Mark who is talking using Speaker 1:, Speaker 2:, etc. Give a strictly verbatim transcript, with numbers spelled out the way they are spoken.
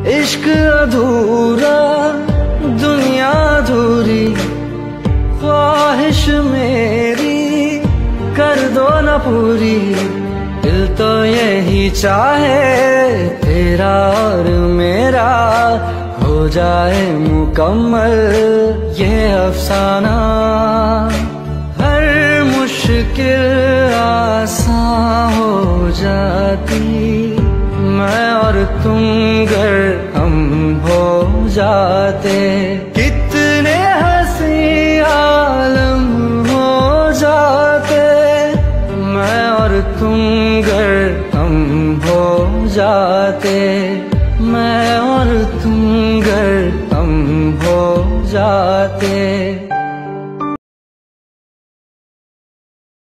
Speaker 1: इश्क अधूरा दुनिया अधूरी, ख्वाहिश मेरी कर दो न पूरी। दिल तो यही चाहे तेरा और मेरा हो जाए मुकम्मल ये अफसाना। हर मुश्किल आसान हो जाती, मैं और तुम गर हम हो जाते। कितने हंसी आलम हो जाते, मैं और तुम गर हम हो जाते।